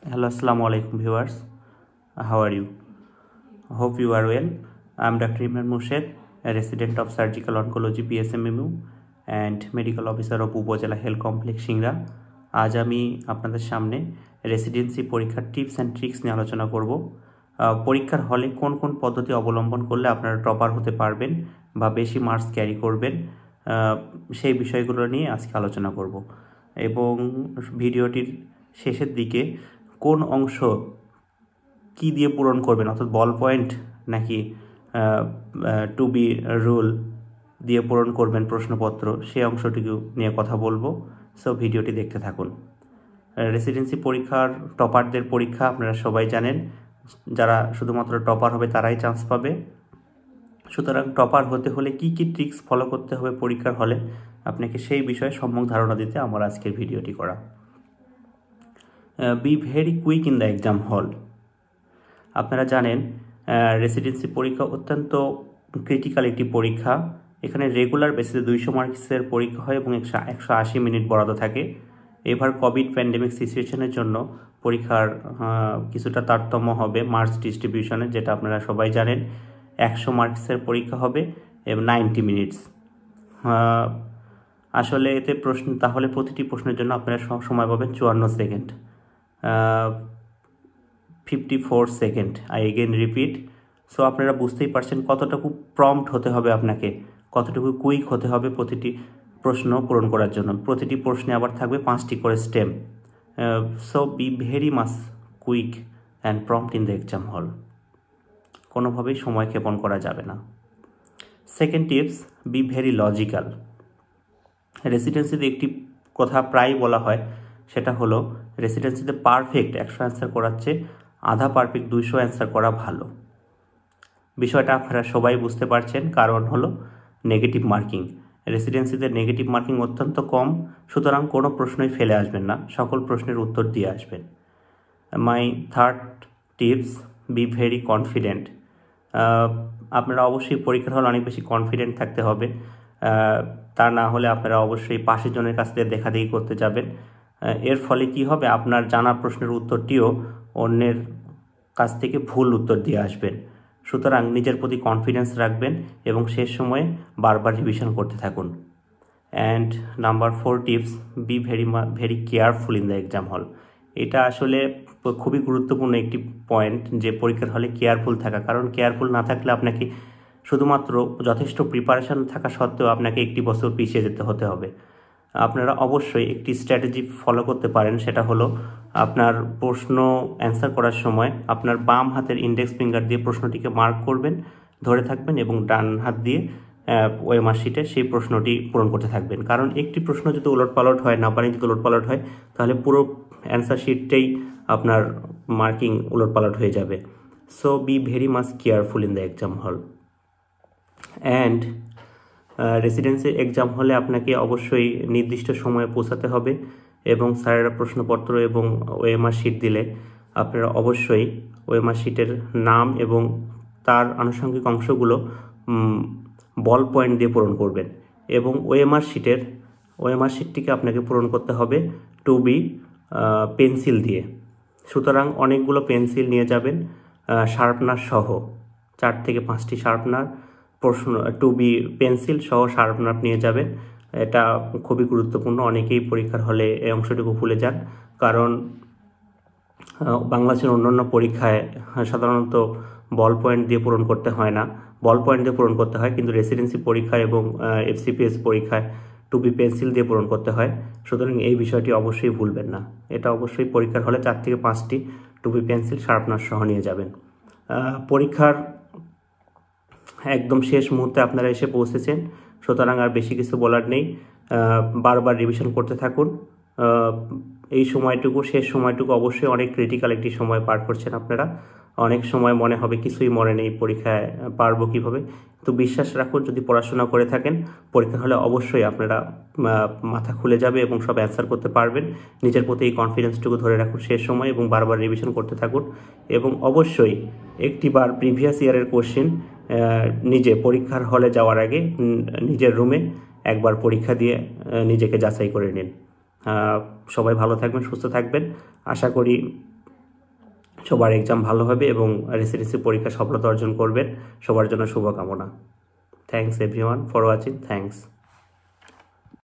Hello, Assalamu alaikum viewers. How are you? Hope you are well. I am Dr. Imran Murshid, a resident of Surgical Oncology PSMMU and Medical Officer of upazila health complex Singra. আজ আমি আপনাদের সামনে residency পরীক্ষার tips and tricks নিয়ে আলোচনা করব। পরীক্ষার হলে কোন কোন পদ্ধতি অবলম্বন করলে আপনারা টপার হতে পারবেন বা বেশি মার্কস ক্যারি করবেন, সেই বিষয়গুলো নিয়ে আজকে আলোচনা করব। এবং ভিডিওটির শেষের দিকে কোন অংশ কি দিয়ে পূরণ করবেন, অর্থাৎ বল পয়েন্ট নাকি টু বি রুল দিয়ে পূরণ করবেন প্রশ্নপত্র, সেই অংশটিকে নিয়ে কথা বলবো। সো ভিডিওটি দেখতে থাকুন। রেসিডেন্সি পরীক্ষার টপারদের পরীক্ষা আপনারা সবাই জানেন, যারা শুধুমাত্র টপার হবে তারাই চান্স পাবে। সুতরাং টপার হতে হলে কি কি ট্রিক্স ফলো করতে হবে পরীক্ষার হলে, আপনাকে সেই বিষয়ে সম্যক ধারণা দিতে আমার আজকের ভিডিওটি করা। Be very quick in the exam hall. আপনারা জানেন রেসিডেন্সি পরীক্ষা অত্যন্ত ক্রিটিক্যাল একটি পরীক্ষা। এখানে রেগুলার বেসিসে 200 মার্কসের পরীক্ষা হয় এবং 180 মিনিট বরাদ্দ থাকে। এবার কোভিড প্যান্ডেমিক সিচুয়েশনের জন্য পরীক্ষার কিছুটা তারতম্য হবে মার্কস ডিস্ট্রিবিউশনে, যেটা আপনারা সবাই জানেন। 100 মার্কসের পরীক্ষা হবে এবং 90 মিনিটস। আসলে এতে তাহলে প্রতিটি প্রশ্নের জন্য আপনারা সময় পাবেন 54 second, 54 second. I again repeat. So আপনারা বুঝতেই পারছেন কতটুকু প্রম্পট হতে হবে আপনাকে, কতটুকু কুইক হতে হবে প্রতিটি প্রশ্ন পূরণ করার জন্য। প্রতিটি প্রশ্নে আবার থাকবে 5টি করে stem. So be very much quick and prompt in the exam hall. কোনোভাবেই সময় ক্ষেপণ করা যাবে না। Second tips, be very logical. রেসিডেন্সিতে একটি কথা প্রায় বলা হয়, সেটা হলো রেসিডেন্সিতে পারফেক্ট 100 অ্যান্সার করার চেয়ে আধা পারফেক্ট 200 অ্যান্সার করা ভালো। বিষয়টা আপনারা সবাই বুঝতে পারছেন, কারণ হলো নেগেটিভ মার্কিং। রেসিডেন্সিতে নেগেটিভ মার্কিং অত্যন্ত কম, সুতরাং কোনো প্রশ্নই ফেলে আসবেন না, সকল প্রশ্নের উত্তর দিয়ে আসবেন। My third tips, be very confident. আপনারা অবশ্যই পরীক্ষার হলে অনেক বেশি কনফিডেন্ট থাকতে হবে, তা না হলে আপনারা অবশ্যই পাশের জনের কাছ থেকে দেখাদেখি করতে যাবেন। এর ফলে কি হবে, আপনার জানা প্রশ্নের উত্তরটিও অন্যের কাছ থেকে ভুল উত্তর দিয়ে আসবেন। সুতরাং নিজের প্রতি কনফিডেন্স রাখবেন এবং শেষ সময়ে বারবার রিভিশন করতে থাকুন। And number 4 tips, be very careful in the exam hall. এটা আসলে খুবই গুরুত্বপূর্ণ একটি পয়েন্ট, যে পরীক্ষার হলে কেয়ারফুল থাকা। কারণ কেয়ারফুল না থাকলে আপনাকে শুধুমাত্র যথেষ্ট প্রিপারেশন থাকা সত্ত্বেও আপনাকে একটি বছর পিছিয়ে যেতে হতে হবে। আপনারা অবশ্যই একটি স্ট্র্যাটেজি ফলো করতে পারেন, সেটা হলো আপনার প্রশ্ন অ্যান্সার করার সময় আপনার বাম হাতের ইন্ডেক্স ফিঙ্গার দিয়ে প্রশ্নটিকে মার্ক করবেন, ধরে থাকবেন এবং ডান হাত দিয়ে ওএমআর শিটে সেই প্রশ্নটি পূরণ করতে থাকবেন। কারণ একটি প্রশ্ন যদি উলটপালট হয়, নাম্বারিং যদি উলটপালট হয়, তাহলে পুরো অ্যান্সার শিটটাই আপনার মার্কিং উলটপালট হয়ে যাবে। So be very much careful in the exam hall. And residency exam হলে আপনাকে অবশ্যই নির্দিষ্ট সময়ে পৌঁছাতে হবে এবং স্যারেরা প্রশ্নপত্র এবং ওএমআর শিট দিলে আপনারা অবশ্যই ওএমআর শিটের নাম এবং তার আনুষঙ্গিক অংশগুলো বল পয়েন্ট দিয়ে পূরণ করবেন। এবং ওএমআর শিটটিকে আপনাকে পূরণ করতে হবে টু বি পেন্সিল দিয়ে। সুতরাং অনেকগুলো পেন্সিল নিয়ে যাবেন, শার্পনার সহ 4 থেকে 5টি শার্পনার, প্রশ্ন টু বি পেন্সিল সহ শার্পনার নিয়ে যাবেন। এটা খুবই গুরুত্বপূর্ণ। অনেকেই পরীক্ষার হলে এই অংশটুকু ভুলে যান, কারণ বাংলাদেশের অন্যান্য পরীক্ষায় সাধারণত বল পয়েন্ট দিয়ে পূরণ করতে হয় না, বল পয়েন্ট দিয়ে পূরণ করতে হয়, কিন্তু রেসিডেন্সি পরীক্ষা এবং এফসিপিএস পরীক্ষায় টু বি পেন্সিল দিয়ে পূরণ করতে হয়। সুতরাং এই বিষয়টি অবশ্যই ভুলবেন না। এটা অবশ্যই পরীক্ষার হলে 4 থেকে 5টি টু বি পেন্সিল শার্পনার সহ নিয়ে যাবেন। পরীক্ষার একদম শেষ মুহূর্তে আপনারা এসে পৌঁছেছেন, সুতরাং আর বেশি কিছু বলার নেই। বারবার রিভিশন করতে থাকুন। এই সময়টুকু, শেষ সময়টুকু অবশ্যই অনেক ক্রিটিক্যাল একটি সময় পার করছেন আপনারা। অনেক সময় মনে হবে কিছুই মনে নেই, পরীক্ষায় পারবো কীভাবে। তো বিশ্বাস রাখুন, যদি পড়াশোনা করে থাকেন পরীক্ষা হলে অবশ্যই আপনারা মাথা খুলে যাবে এবং সব অ্যান্সার করতে পারবেন। নিজের প্রতি এই কনফিডেন্সটুকু ধরে রাখুন শেষ সময় এবং বারবার রিভিশন করতে থাকুন। এবং অবশ্যই একটিবার প্রিভিয়াস ইয়ারের কোশ্চেন নিজে পরীক্ষার হলে যাওয়ার আগে নিজের রুমে একবার পরীক্ষা দিয়ে নিজেকে যাচাই করে নিন। সবাই ভালো থাকবেন, সুস্থ থাকবেন। আশা করি সবার এক্সাম ভালো হবে এবং রেসিডেন্সি পরীক্ষা সফলতা অর্জন করবেন। সবার জন্য শুভকামনা। Thanks everyone for watching. Thanks.